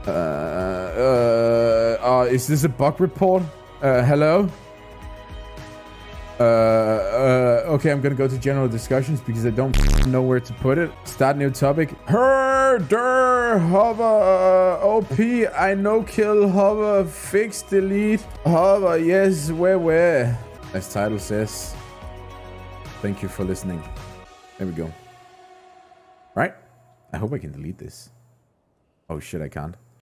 Is this a bug report? Hello? Okay, I'm gonna go to general discussions because I don't know where to put it. Start new topic. Herder hover OP. I no kill hover fix delete hover. Yes, where? As title says. Thank you for listening. There we go. Right? I hope I can delete this. Oh shit, I can't.